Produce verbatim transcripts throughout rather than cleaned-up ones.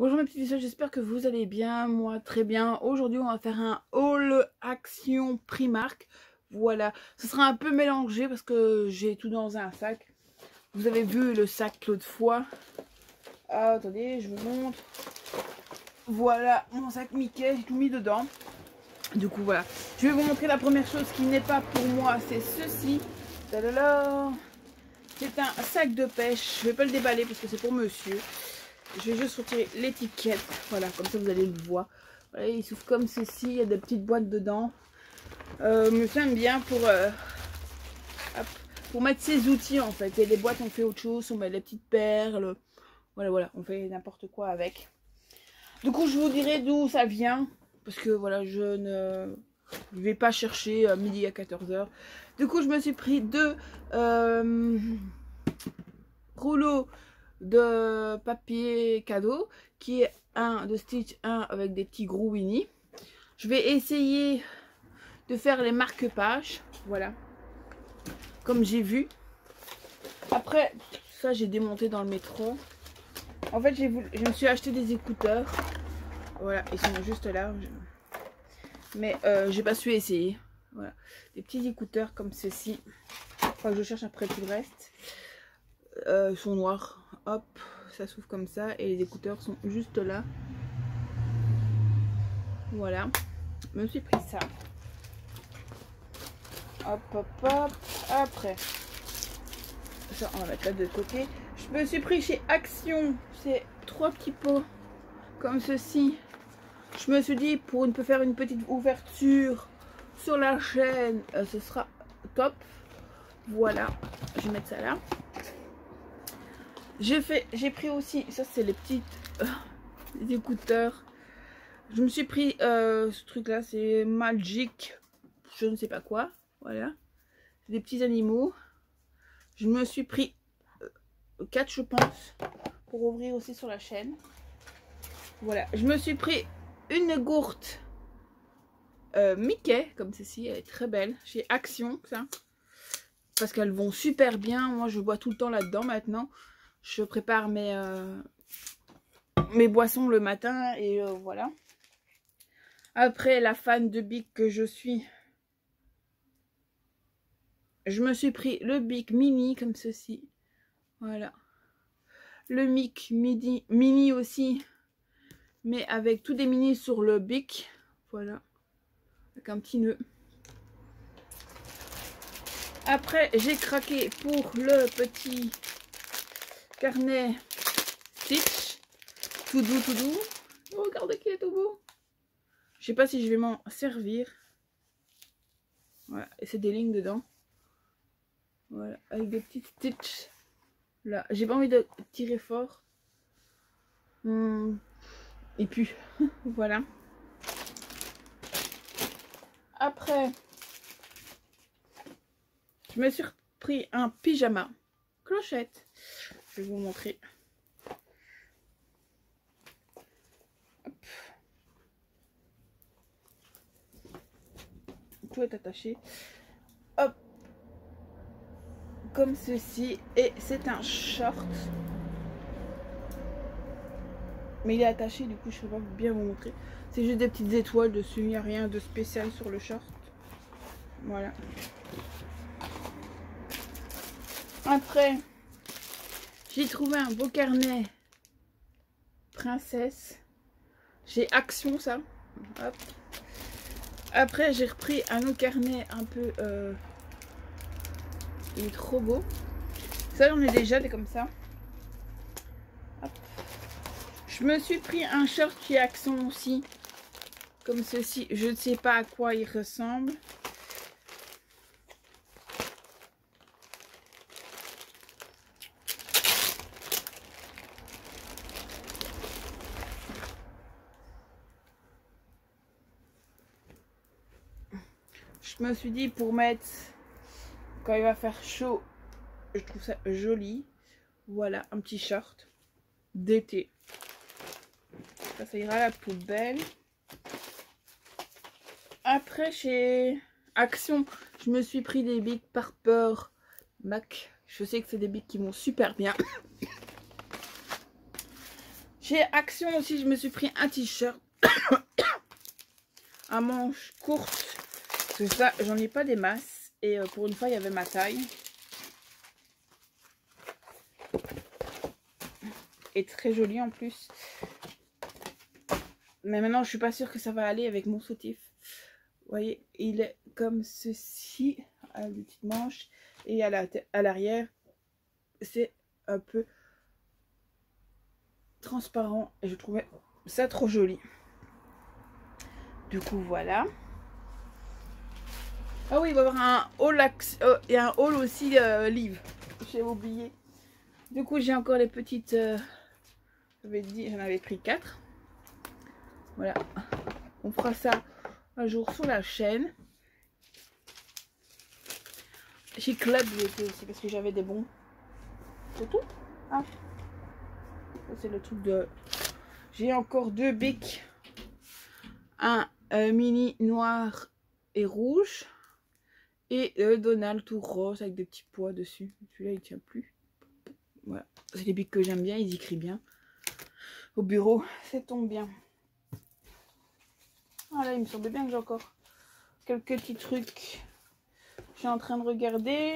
Bonjour mes petits visuels, j'espère que vous allez bien, moi très bien. Aujourd'hui on va faire un haul action Primark. Voilà, ce sera un peu mélangé parce que j'ai tout dans un sac. Vous avez vu le sac l'autre fois. Ah, attendez, je vous montre. Voilà mon sac Mickey, j'ai tout mis dedans. Du coup voilà, je vais vous montrer la première chose qui n'est pas pour moi, c'est ceci. Tadala. C'est un sac de pêche, je vais pas le déballer parce que c'est pour monsieur. Je vais juste retirer l'étiquette, voilà, comme ça vous allez le voir. Voilà, il s'ouvre comme ceci, il y a des petites boîtes dedans. Euh, me j'aime bien pour, euh, hop, pour mettre ses outils en fait. Et les boîtes, on fait autre chose, on met les petites perles. Voilà, voilà, on fait n'importe quoi avec. Du coup, je vous dirai d'où ça vient. Parce que voilà, je ne je vais pas chercher à midi à quatorze heures. Du coup, je me suis pris deux euh, rouleaux de papier cadeau, qui est un de Stitch, un avec des petits gros Winnie. Je vais essayer de faire les marque-pages, voilà, comme j'ai vu. Après, ça j'ai démonté dans le métro. En fait, j'ai voulu, je me suis acheté des écouteurs. Voilà, ils sont juste là. Mais euh, j'ai pas su essayer. Voilà, des petits écouteurs comme ceci. Enfin, je cherche après tout le reste. Euh, ils sont noirs. Hop, ça s'ouvre comme ça et les écouteurs sont juste là. Voilà, je me suis pris ça. Hop, hop, hop. Après, ça on va mettre là de côté. Je me suis pris chez Action ces trois petits pots comme ceci. Je me suis dit, pour une peut faire une petite ouverture sur la chaîne, euh, ce sera top. Voilà, je vais mettre ça là. J'ai fait, j'ai pris aussi, ça c'est les petites euh, les écouteurs. Je me suis pris euh, ce truc là, c'est Magic, je ne sais pas quoi. Voilà, des petits animaux. Je me suis pris euh, quatre, je pense, pour ouvrir aussi sur la chaîne. Voilà, je me suis pris une gourde euh, Mickey comme ceci, elle est très belle, chez Action, ça, parce qu'elles vont super bien. Moi je bois tout le temps là dedans maintenant. Je prépare mes, euh, mes boissons le matin et euh, voilà. Après, la fan de Bic que je suis, je me suis pris le Bic mini comme ceci. Voilà. Le Bic midi, mini aussi, mais avec tous des mini sur le Bic. Voilà. Avec un petit nœud. Après, j'ai craqué pour le petit carnet Stitch. Tout doux, tout doux. Oh, regardez qu'il est tout beau. Je sais pas si je vais m'en servir. Voilà, et c'est des lignes dedans. Voilà, avec des petites stitches. Là, j'ai pas envie de tirer fort. Hum. Et puis, voilà. Après, je me suis pris un pyjama clochette. Je vais vous montrer. Hop. Tout est attaché. Hop. Comme ceci. Et c'est un short. Mais il est attaché, du coup je ne peux pas bien vous montrer. C'est juste des petites étoiles dessus. Il n'y a rien de spécial sur le short. Voilà. Après, j'ai trouvé un beau carnet princesse. J'ai Action, ça. Hop. Après, j'ai repris un autre carnet un peu... Euh, il est trop beau. Ça, j'en ai déjà des comme ça. Hop. Je me suis pris un short chez Action aussi. Comme ceci. Je ne sais pas à quoi il ressemble. Je me suis dit pour mettre quand il va faire chaud, je trouve ça joli. Voilà, un petit short d'été. Ça, ça ira à la poubelle. Après, chez Action, je me suis pris des bics Parper Mac. Je sais que c'est des bics qui vont super bien. Chez Action aussi, je me suis pris un t-shirt à manches courtes. Parce que ça, j'en ai pas des masses. Et euh, pour une fois, il y avait ma taille. Et très joli en plus. Mais maintenant, je suis pas sûre que ça va aller avec mon soutif. Vous voyez, il est comme ceci. À des petites manches. Et à l'arrière, c'est un peu transparent. Et je trouvais ça trop joli. Du coup, voilà. Ah oui, il va y avoir un haul, euh, et un haul aussi euh, livre. J'ai oublié. Du coup, j'ai encore les petites... Euh, j'avais dit, j'en avais pris quatre. Voilà. On fera ça un jour sur la chaîne. Chez Club, j'ai été aussi parce que j'avais des bons. C'est tout. Ah. C'est le truc de... J'ai encore deux bics. Un euh, mini noir et rouge. Et euh, Donald tout rose avec des petits pois dessus. Celui-là, il tient plus. Voilà. C'est les bics que j'aime bien. Ils écrivent bien. Au bureau, ça tombe bien. Ah là, il me semblait bien que j'ai encore quelques petits trucs. Je suis en train de regarder.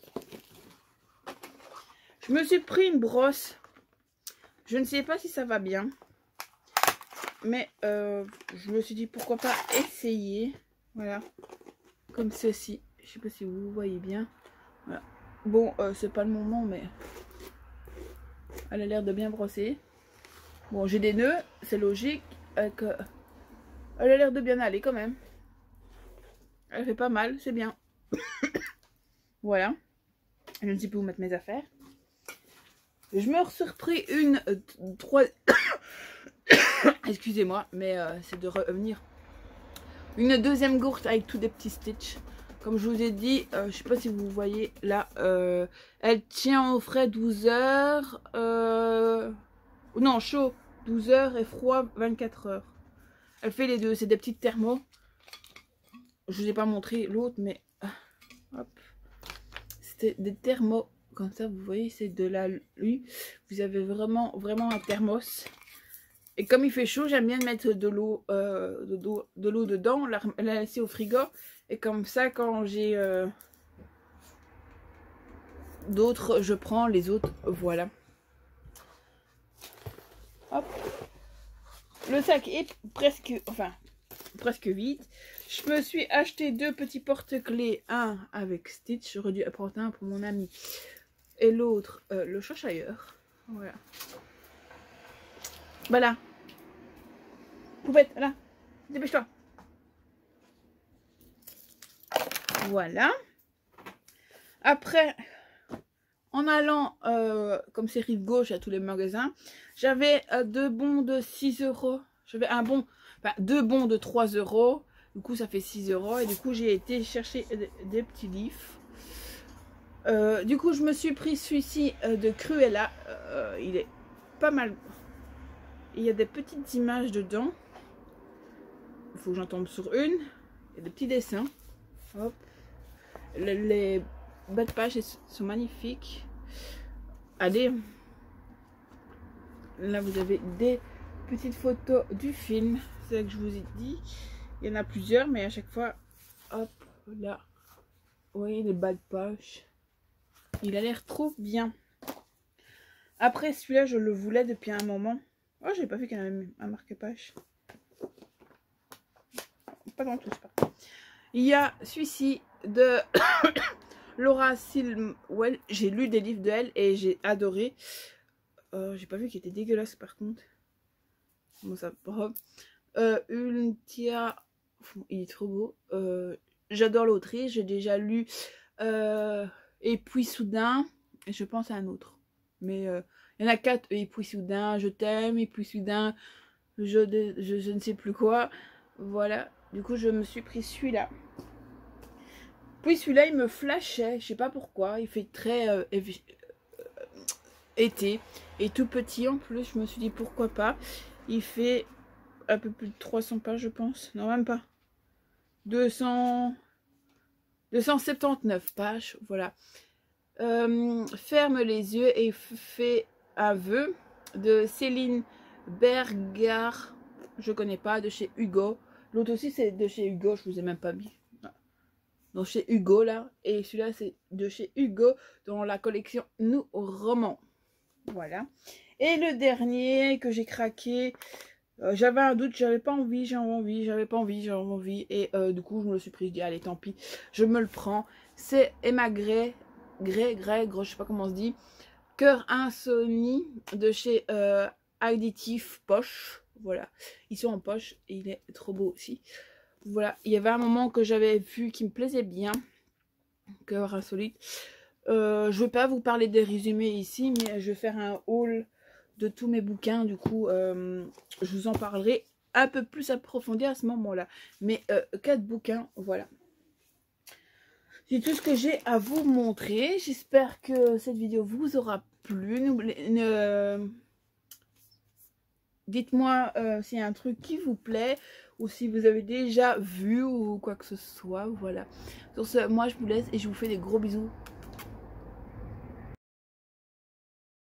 Je me suis pris une brosse. Je ne sais pas si ça va bien. Mais euh, je me suis dit pourquoi pas essayer. Voilà. Comme ceci. Je sais pas si vous voyez bien. Voilà. Bon, euh, c'est pas le moment, mais elle a l'air de bien brosser. Bon, j'ai des nœuds, c'est logique. Euh, que... Elle a l'air de bien aller quand même. Elle fait pas mal, c'est bien. Voilà. Je ne sais plus où mettre mes affaires. Je me suis repris une euh, trois. Excusez-moi, mais euh, c'est de revenir. Une deuxième gourde avec tous des petits stitches. Comme je vous ai dit, euh, je sais pas si vous voyez là, euh, elle tient au frais douze heures. Euh, non, chaud douze heures et froid vingt-quatre heures. Elle fait les deux, c'est des petites thermos. Je vous ai pas montré l'autre, mais hop, c'était des thermos. Comme ça, vous voyez, c'est de la lui. Vous avez vraiment, vraiment un thermos. Et comme il fait chaud, j'aime bien mettre de l'eau euh, de, de l'eau dedans, la, la laisser au frigo. Et comme ça, quand j'ai euh, d'autres, je prends les autres. Voilà. Hop. Le sac est presque, enfin, presque vide. Je me suis acheté deux petits porte-clés. Un avec Stitch. J'aurais dû apporter un pour mon ami. Et l'autre, euh, le Cheshire. Voilà. Voilà. Poupette, là. Dépêche-toi. Voilà. Après, en allant, euh, comme c'est rive gauche à tous les magasins, j'avais euh, deux bons de six euros. J'avais un bon, enfin deux bons de trois euros. Du coup, ça fait six euros. Et du coup, j'ai été chercher des, des petits livres. Euh, du coup, je me suis pris celui-ci euh, de Cruella. Euh, il est pas mal. Il y a des petites images dedans. Il faut que j'en tombe sur une. Il y a des petits dessins. Hop. Les, les bas de page sont magnifiques. Allez. Là, vous avez des petites photos du film. C'est ça que je vous ai dit. Il y en a plusieurs, mais à chaque fois, hop, là. Vous voyez les bas de page. Il a l'air trop bien. Après, celui-là, je le voulais depuis un moment. Oh, j'ai pas vu qu'il y avait un marque-page. Pas dans tout, c'est pas. Il y a celui-ci de Laura Silwell. J'ai lu des livres d'elle et j'ai adoré. Euh, j'ai pas vu qu'il était dégueulasse par contre. Bon, ça va. Euh, Ultia. Il est trop beau. Euh, J'adore l'autrice. J'ai déjà lu. Euh, et puis soudain. Et je pense à un autre. Mais euh, il y en a quatre. Et puis soudain, je t'aime. Et puis soudain, je, je, je ne sais plus quoi. Voilà. Du coup, je me suis pris celui-là. Puis celui-là, il me flashait. Je sais pas pourquoi. Il fait très euh, euh, été. Et tout petit en plus. Je me suis dit pourquoi pas. Il fait un peu plus de trois cents pages, je pense. Non, même pas. deux cents... deux cent soixante-dix-neuf pages. Voilà. Euh, ferme les yeux et fais un vœu de Céline Bergard, je connais pas, de chez Hugo. L'autre aussi c'est de chez Hugo, je vous ai même pas mis. Donc chez Hugo là, et celui-là c'est de chez Hugo dans la collection Nous Romans. Voilà. Et le dernier que j'ai craqué, euh, j'avais un doute, j'avais pas envie, j'avais envie, j'avais pas envie, j'avais envie, et euh, du coup je me le suis pris, je dis allez tant pis, je me le prends. C'est Emma Grey, Grey, Grey, gros, je sais pas comment on se dit, Cœur Insomnie de chez euh, Additif Poche. Voilà, ils sont en poche et il est trop beau aussi. Voilà, il y avait un moment que j'avais vu qui me plaisait bien, Cœur Insolite. Euh, je ne vais pas vous parler des résumés ici, mais je vais faire un haul de tous mes bouquins. Du coup, euh, je vous en parlerai un peu plus approfondi à ce moment-là. Mais euh, quatre bouquins, voilà. C'est tout ce que j'ai à vous montrer. J'espère que cette vidéo vous aura plu. Euh, Dites-moi euh, s'il y a un truc qui vous plaît ou si vous avez déjà vu ou quoi que ce soit. Voilà. Sur ce, moi je vous laisse et je vous fais des gros bisous.